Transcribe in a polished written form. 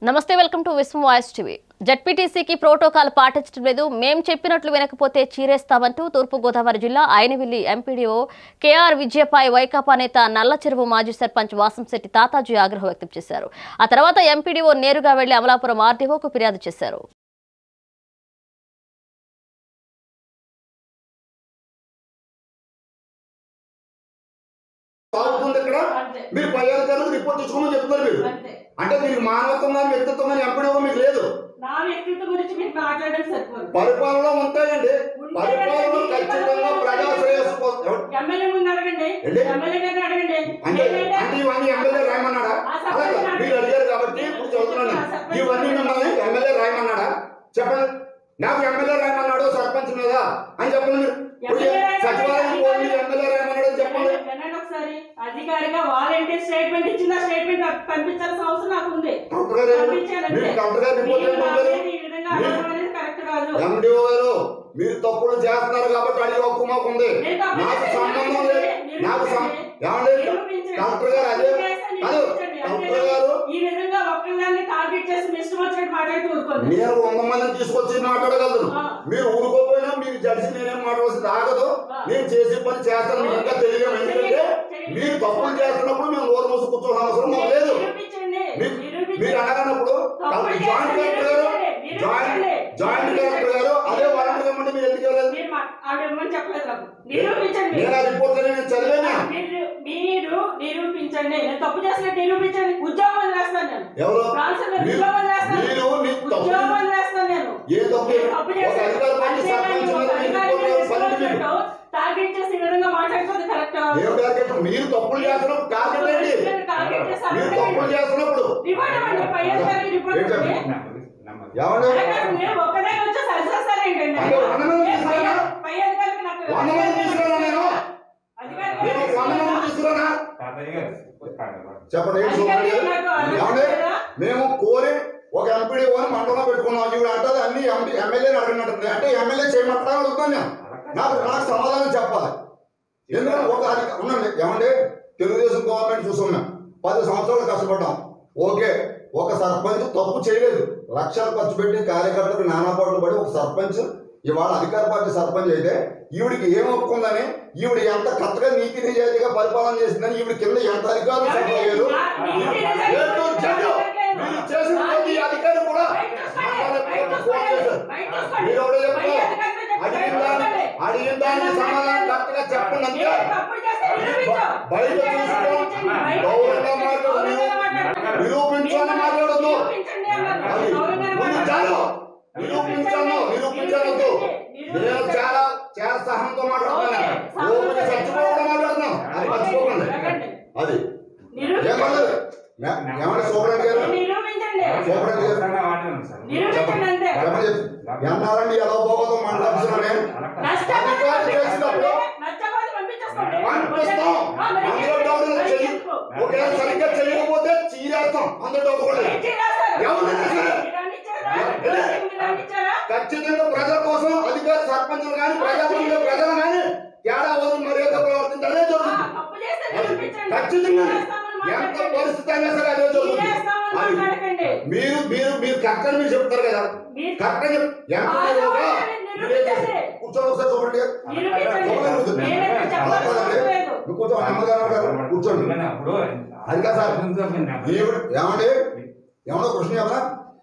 నమస్తే welcome to Vishwam voice TV. జడ్పీటీసీకి protocol పాటించడం లేదు, మేం చెప్పినట్లు వినకపోతే చీరేస్తామంటూ తూర్పుగోదావరి జిల్లా ఆయనవిల్లి ఎంపీడీఓ కేఆర్ విజయపై వైకాపా నేత నల్లచెరువు మాజీ సర్పంచ్ వాసంశెట్టి తాతాజీ ఆగ్రహం వ్యక్తం చేశారు. ఆ తర్వాత ఎంపీడీఓ నేరుగా వెళ్లి అమలాపురం ఆర్డీఓకు ఫిర్యాదు చేశారు. మీరు పై అధికారులకు రిపోర్ట్ ఇచ్చుకోమని చెప్తున్నారు. మీరు అంటే మీకు మానవత్వం కానీ వ్యక్తిత్వం కానీ ఎంపీడీఓ మీకు లేదు. పరిపాలనలో ఉంటాయండి. పరిపాలనలో ఖచ్చితంగా ప్రజా శ్రేయస్సు కోసం అంటే ఇవన్నీ ఎమ్మెల్యే రాయమన్నాడా? మీరు అడిగారు కాబట్టి ఇప్పుడు చదువుతున్నాను. ఇవన్నీ మిమ్మల్ని ఎమ్మెల్యే రాయమన్నాడా? చెప్పండి. నాకు ఎమ్మెల్యే రాయమన్నాడు సర్పంచ్ మీద అని చెప్పండి. మీరు సచివాలయం ఎమ్మెల్యే రాయమన్నాడు చెప్పండి. అధికారిగా వాలంటీర్ స్టేట్మెంట్ ఇచ్చిన స్టేట్మెంట్ పంపించాల్సిన అవసరం నాకు ఉంది. ఎండిఓ గారు మీరు తప్పులు చేస్తున్నారు కాబట్టి అడిగే హక్కు మాకు ఉంది. నాకు సంబంధం లేదు. నాకు కలెక్టర్ గారు అదే కలెక్టర్ గారు నేను 100 మందిని తీసుకొచ్చి మాట్లాడగలను. మీరు ఊరుకోపోయినా మీకు జడ్జి నేనేం మాట్లాడాల్సింది ఆగదు. నేను చేసే పని చేస్తాను. మీకు ఇంకా తెలియదు. ఎందుకంటే మీరు తప్పులు చేస్తున్నప్పుడు మేము నోరు మూసి కూర్చోవడం అవసరం మాకు లేదు. మీరు అనగానప్పుడు జాయింట్ కలెక్టర్ గారు అదే వాలంటీర్ ఇవ్వమంటే మీరు ఎందుకు ఇవ్వలేదు? నేను ఆ రిపోర్ట్ నేను చదివాను. మీరు నిరూపించండి. నేను తప్పు చేసినట్టు నిరూపించండి. ఉద్యోగం వదిలేస్తాను నేను. టార్గెట్ చేసి ఈ విధంగా మాట్లాడుతుంది కరెక్ట్. మీరు తప్పులు చేస్తున్నప్పుడు టార్గెట్ ఏంటి? మీరు తప్పులు చేస్తున్నప్పుడు చెప్పండి. మేము కోరి ఒక ఎంపీడీఓ అని మండలంలో పెట్టుకున్నాం. ఇవి అంటది అన్ని ఎమ్మెల్యేని అడిగినట్టుంది. అంటే ఎమ్మెల్యే చేయమంటారా అడుగుతాను నేను. నాకు సమాధానం చెప్పాలి. ఎందుకంటే ఒక ఉండండి. ఏమండి తెలుగుదేశం గవర్నమెంట్ చూస్తున్నాం. 10 సంవత్సరాలు కష్టపడ్డాం. ఓకే, ఒక సర్పంచ్ తప్పు చేయలేదు. లక్షలు ఖర్చు పెట్టి కార్యకర్తలకు నానాపాట్లు పడి ఒక సర్పంచ్ ఇవాళ అధికార పార్టీ సర్పంచ్ అయితే ఈవిడికి ఏం ఒప్పుకుందని, ఈవిడ ఎంత కరెక్ట్గా నీతి నిజాయితీగా పరిపాలన చేసిందని, ఈవిడ కింద ఎంత అధికారులు చెప్పలేదు. చేసిన ప్రతి అధికారి కూడా మీరు ఎవడో చెప్తారు. అడిగిన దానికి సమాధానం కరెక్ట్ గా చెప్పండి. అంతే బయట చూసుకో గౌరవంగా మాట్లాడు. నిరూపించాలని మాట్లాడద్దు. నిరూపించవద్దు. నేను చాలా చాలా సహనంతో మాట్లాడుతున్నాను. చచ్చిపోకుండా మాట్లాడుతున్నాను. అది మర్చిపోకండి. అది ఏమన్నా సూపరెంట్ గారు ఎన్నారండి ఎలా పోగోదో మాట్లాడుతున్నానే. ఒకవేళ సరిగ్గా చేయకపోతే చీరేస్తాం. అందులో ఖచ్చితంగా ప్రజల కోసం అధికార సర్పంచులు కానీ ప్రజాప్రతినిధులు ప్రజలు కానీ తేడా వదిలి మర్యాద ప్రవర్తించే జరుగుతుంది. ఖచ్చితంగా ఎంత పరిస్థితి అయినా సరే అదే జరుగుతుంది. మీరు మీరు మీరు కరెక్ట్ మీరు చెప్తారు కదా. కరెక్ట్ కూర్చొని ఒకసారి చూడండి. కొంచెం నమ్మకం కూర్చోండి. అది కదా సార్. ఏమండి ఏమన్నా క్వశ్చన్ చెప్పనా?